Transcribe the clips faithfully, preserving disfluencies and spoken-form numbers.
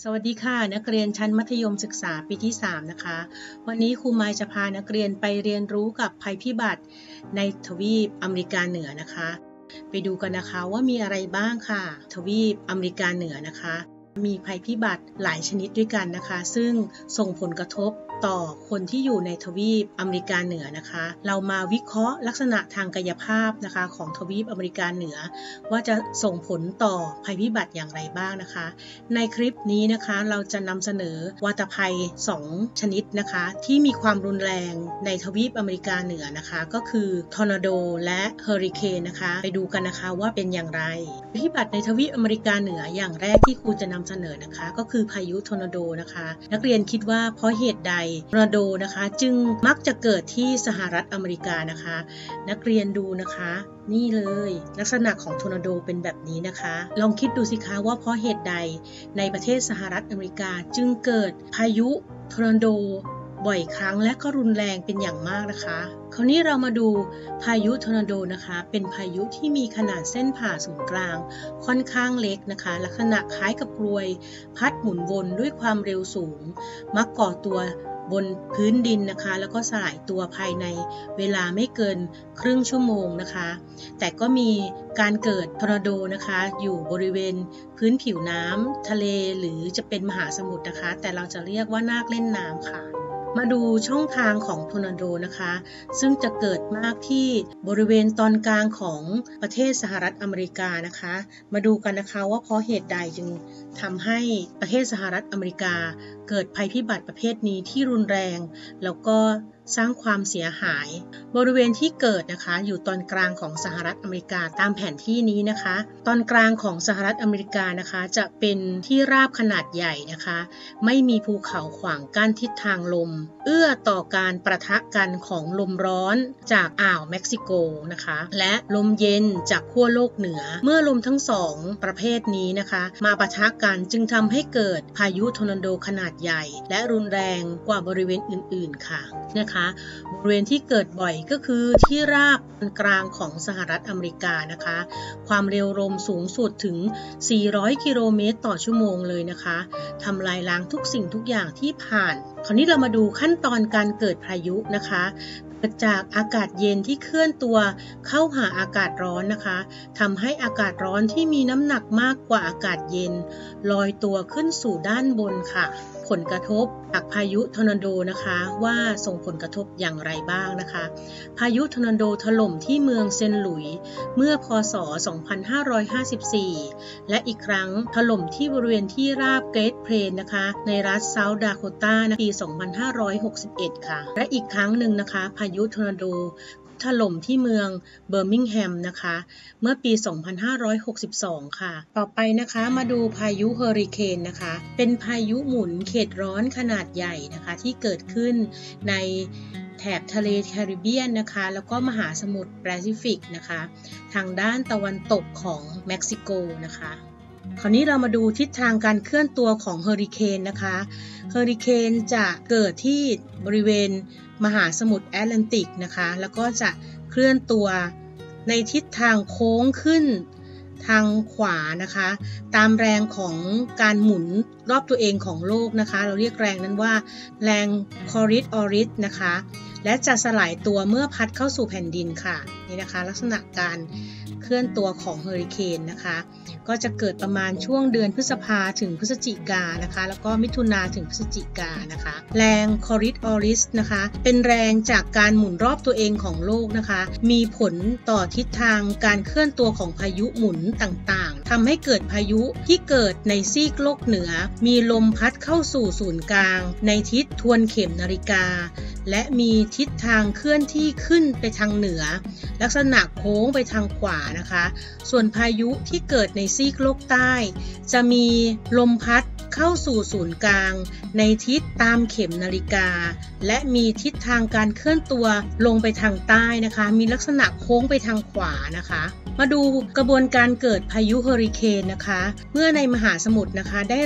วัสดีค่ะนักเรียนชั้นมัธยมศึกษาปีที่สามนะคะวันนี้ครูไมค์จะพานักเรียนไปเรียนรู้กับภัยพิบัติในทวีปอเมริกาเหนือนะคะไปดูกันนะคะว่ามีอะไรบ้างค่ะทวีปอเมริกาเหนือนะคะมีภัยพิบัติหลายชนิดด้วยกันนะคะซึ่งส่งผลกระทบต่อคนที่อยู่ในทวีปอเมริกาเหนือนะคะเรามาวิเคราะห์ลักษณะทางกายภาพนะคะของทวีปอเมริกาเหนือว่าจะส่งผลต่อภัยพิบัติอย่างไรบ้างนะคะในคลิปนี้นะคะเราจะนำเสนอวาตภัยสองชนิดนะคะที่มีความรุนแรงในทวีปอเมริกาเหนือนะคะก็คือทอร์นาโดและเฮอริเคนนะคะไปดูกันนะคะว่าเป็นอย่างไรภัยพิบัติในทวีปอเมริกาเหนืออย่างแรกที่ครูจะนำเสนอนะคะก็คือพายุทอร์นาโดนะคะนักเรียนคิดว่าเพราะเหตุใดทอร์นาโดนะคะจึงมักจะเกิดที่สหรัฐอเมริกานะคะนักเรียนดูนะคะนี่เลยลักษณะของทอร์นาโดเป็นแบบนี้นะคะลองคิดดูสิคะว่าเพราะเหตุใดในประเทศสหรัฐอเมริกาจึงเกิดพายุทอร์นาโดบ่อยครั้งและก็รุนแรงเป็นอย่างมากนะคะคราวนี้เรามาดูพายุทอร์นาโดนะคะเป็นพายุที่มีขนาดเส้นผ่าศูนย์กลางค่อนข้างเล็กนะคะลักษณะคล้ายกับกรวยพัดหมุนวนด้วยความเร็วสูงมักก่อตัวบนพื้นดินนะคะแล้วก็สลายตัวภายในเวลาไม่เกินครึ่งชั่วโมงนะคะแต่ก็มีการเกิดทอร์นาโดนะคะอยู่บริเวณพื้นผิวน้ำทะเลหรือจะเป็นมหาสมุทรนะคะแต่เราจะเรียกว่านาคเล่นน้ำค่ะมาดูช่องทางของทอร์นาโดนะคะซึ่งจะเกิดมากที่บริเวณตอนกลางของประเทศสหรัฐอเมริกานะคะมาดูกันนะคะว่าเพราะเหตุใดจึงทำให้ประเทศสหรัฐอเมริกาเกิดภัยพิบัติประเภทนี้ที่รุนแรงแล้วก็สร้างความเสียหายบริเวณที่เกิดนะคะอยู่ตอนกลางของสหรัฐอเมริกาตามแผนที่นี้นะคะตอนกลางของสหรัฐอเมริกานะคะจะเป็นที่ราบขนาดใหญ่นะคะไม่มีภูเขาขวางกั้นทิศทางลมเอื้อต่อการประทะกันของลมร้อนจากอ่าวเม็กซิโกนะคะและลมเย็นจากขั้วโลกเหนือเมื่อลมทั้งสองประเภทนี้นะคะมาปะทะกันจึงทำให้เกิดพายุทอร์นาโดขนาดใหญ่และรุนแรงกว่าบริเวณอื่นๆค่ะนะคะบริเวณที่เกิดบ่อยก็คือที่ราบกลางของสหรัฐอเมริกานะคะความเร็วลมสูงสุดถึงสี่ร้อยกิโลเมตรต่อชั่วโมงเลยนะคะทำลายล้างทุกสิ่งทุกอย่างที่ผ่านคราวนี้เรามาดูขั้นตอนการเกิดพายุนะคะเกิดจากอากาศเย็นที่เคลื่อนตัวเข้าหาอากาศร้อนนะคะทำให้อากาศร้อนที่มีน้ำหนักมากกว่าอากาศเย็นลอยตัวขึ้นสู่ด้านบนค่ะผลกระทบจากพายุทอร์นาโดนะคะว่าส่งผลกระทบอย่างไรบ้างนะคะพายุทอร์นาโดถล่มที่เมืองเซนต์หลุยส์เมื่อพ.ศ. สองพันห้าร้อยห้าสิบสี่และอีกครั้งถล่มที่บริเวณที่ราบเกรทเพลนนะคะในรัฐเซาท์ดาโคตาในปี สองพันห้าร้อยหกสิบเอ็ด ค่ะและอีกครั้งหนึ่งนะคะพายุทอร์นาโดถล่มที่เมืองเบอร์มิงแฮมนะคะเมื่อปี สองพันห้าร้อยหกสิบสอง ค่ะต่อไปนะคะมาดูพายุเฮอริเคนนะคะเป็นพายุหมุนเขตร้อนขนาดใหญ่นะคะที่เกิดขึ้นในแถบทะเลแคริบเบียนนะคะแล้วก็มหาสมุทรแปซิฟิกนะคะทางด้านตะวันตกของเม็กซิโกนะคะคราวนี้เรามาดูทิศทางการเคลื่อนตัวของเฮอริเคนนะคะเฮอริเคนจะเกิดที่บริเวณมหาสมุทรแอตแลนติกนะคะแล้วก็จะเคลื่อนตัวในทิศทางโค้งขึ้นทางขวานะคะตามแรงของการหมุนรอบตัวเองของโลกนะคะเราเรียกแรงนั้นว่าแรงคอริสออริสนะคะและจะสลายตัวเมื่อพัดเข้าสู่แผ่นดินค่ะนี่นะคะลักษณะการเคลื่อนตัวของเฮอริเคนนะคะก็จะเกิดประมาณช่วงเดือนพฤษภาถึงพฤศจิกานะคะแล้วก็มิถุนาถึงพฤศจิกานะคะแรงคอริสออริสนะคะเป็นแรงจากการหมุนรอบตัวเองของโลกนะคะมีผลต่อทิศทางการเคลื่อนตัวของพายุหมุนต่างๆทำให้เกิดพายุที่เกิดในซีกโลกเหนือมีลมพัดเข้าสู่ศูนย์กลางในทิศทวนเข็มนาฬิกาและมีทิศทางเคลื่อนที่ขึ้นไปทางเหนือลักษณะโค้งไปทางขวานะคะส่วนพายุที่เกิดในซีกโลกใต้จะมีลมพัดเข้าสู่ศูนย์กลางในทิศตามเข็มนาฬิกาและมีทิศทางการเคลื่อนตัวลงไปทางใต้นะคะมีลักษณะโค้งไปทางขวานะคะมาดูกระบวนการเกิดพายุเฮอริเคนนะคะเมื่อในมหาสมุทรนะคะได้รับ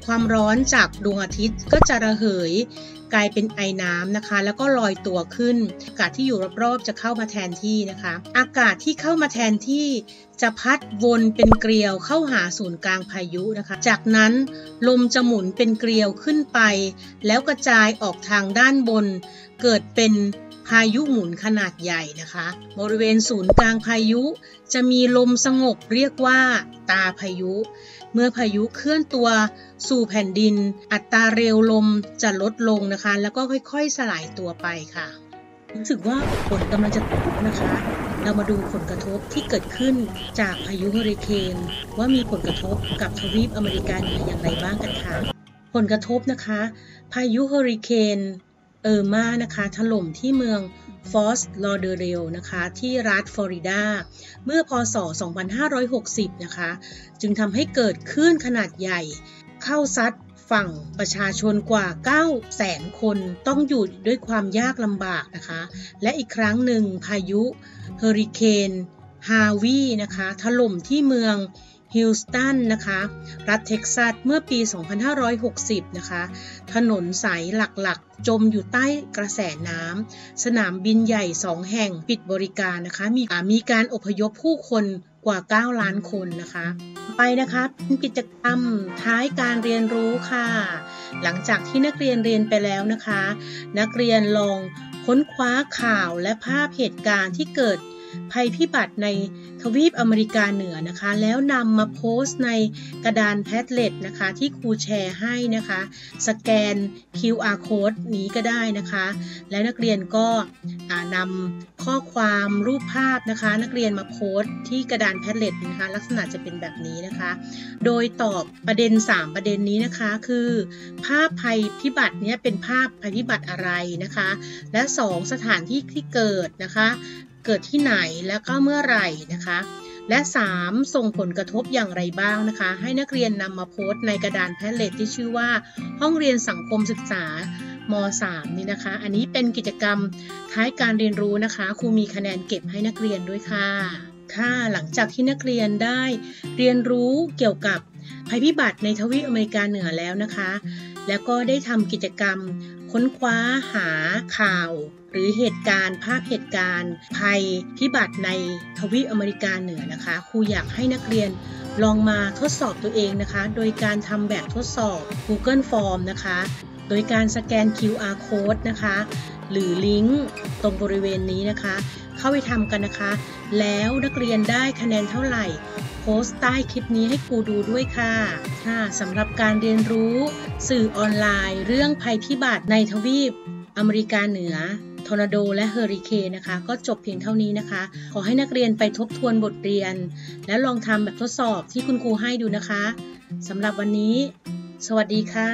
ความร้อนจากดวงอาทิตย์ก็จะระเหยกลายเป็นไอน้ำนะคะแล้วก็ลอยตัวขึ้นอากาศที่อยู่รอบๆจะเข้ามาแทนที่นะคะอากาศที่เข้ามาแทนที่จะพัดวนเป็นเกลียวเข้าหาศูนย์กลางพายุนะคะจากนั้นลมจะหมุนเป็นเกลียวขึ้นไปแล้วกระจายออกทางด้านบนเกิดเป็นพายุหมุนขนาดใหญ่นะคะบริเวณศูนย์กลางพายุจะมีลมสงบเรียกว่าตาพายุเมื่อพายุเคลื่อนตัวสู่แผ่นดินอัตราเร็วลมจะลดลงนะคะแล้วก็ค่อยๆสลายตัวไปค่ะรู้สึกว่าฝนกำลังจะตกนะคะเรามาดูผลกระทบที่เกิดขึ้นจากพายุเฮอริเคนว่ามีผลกระทบกับทวีปอเมริกาเหนืออย่างไรบ้างกันค่ะผลกระทบนะคะพายุเฮอริเคนเออร์มานะคะถล่มที่เมืองฟอร์ตลอเดอเรลนะคะที่รัฐฟลอริดาเมื่อพ.ศ. สองพันห้าร้อยหกสิบนะคะจึงทำให้เกิดคลื่นขนาดใหญ่เข้าซัดฝั่งประชาชนกว่า เก้าแสน คนต้องอยู่ด้วยความยากลำบากนะคะและอีกครั้งหนึ่งพายุเฮอริเคนฮาวีนะคะถล่มที่เมืองฮิลสตันนะคะรัฐเท็กซัสเมื่อปี สองพันห้าร้อยหกสิบนะคะถนนสายหลักๆจมอยู่ใต้กระแสน้ำสนามบินใหญ่สองแห่งปิดบริการนะคะมีมีการอพยพผู้คนกว่าเก้าล้านคนนะคะไปนะคะเป็นกิจกรรมท้ายการเรียนรู้ค่ะหลังจากที่นักเรียนเรียนไปแล้วนะคะนักเรียนลองค้นคว้าข่าวและภาพเหตุการณ์ที่เกิดภัยพิบัติในทวีปอเมริกาเหนือนะคะแล้วนำมาโพสต์ในกระดานแพดเล็ตนะคะที่ครูแชร์ให้นะคะสแกน คิว อาร์ Code นี้ก็ได้นะคะและนักเรียนก็นำข้อความรูปภาพนะคะนักเรียนมาโพสต์ที่กระดานแพดเล็ตนะคะลักษณะจะเป็นแบบนี้นะคะโดยตอบประเด็นสามประเด็นนี้นะคะคือภาพภัยพิบัตินี้เป็นภาพภัยพิบัติอะไรนะคะและสองสถานที่ที่เกิดนะคะเกิดที่ไหนแล้วก็เมื่อไหร่นะคะและสามส่งผลกระทบอย่างไรบ้างนะคะให้นักเรียนนำมาโพสต์ในกระดานแพดเล็ตที่ชื่อว่าห้องเรียนสังคมศึกษาม.สาม นี่นะคะอันนี้เป็นกิจกรรมท้ายการเรียนรู้นะคะครูมีคะแนนเก็บให้นักเรียนด้วยค่ะค่ะหลังจากที่นักเรียนได้เรียนรู้เกี่ยวกับภัยพิบัติในทวีปอเมริกาเหนือแล้วนะคะแล้วก็ได้ทำกิจกรรมค้นคว้าหาข่าวหรือเหตุการณ์ภาพเหตุการณ์ภัยพิบัติในทวีปอเมริกาเหนือนะคะครูอยากให้นักเรียนลองมาทดสอบตัวเองนะคะโดยการทำแบบทดสอบ Google Form นะคะโดยการสแกน คิว อาร์ Code นะคะหรือลิงก์ตรงบริเวณนี้นะคะเข้าไปทำกันนะคะแล้วนักเรียนได้คะแนนเท่าไหร่โพสต์ใต้คลิปนี้ให้ครูดูด้วยค่ะค่ะสำหรับการเรียนรู้สื่อออนไลน์เรื่องภัยพิบัติในทวีปอเมริกาเหนือทอร์นาโดและเฮอริเคนนะคะก็จบเพียงเท่านี้นะคะขอให้นักเรียนไปทบทวนบทเรียนและลองทำแบบทดสอบที่คุณครูให้ดูนะคะสำหรับวันนี้สวัสดีค่ะ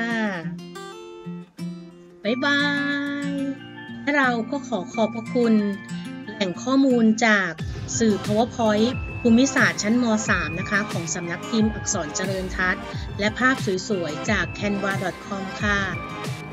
บ๊ายบายและเราก็ขอขอบพระคุณแหล่งข้อมูลจากสื่อ PowerPoint ภูมิศาสตร์ชั้นม.สาม นะคะของสำนักพิมพ์อักษรเจริญทัศน์และภาพสวยๆจาก แคนวา ดอท คอม ค่ะ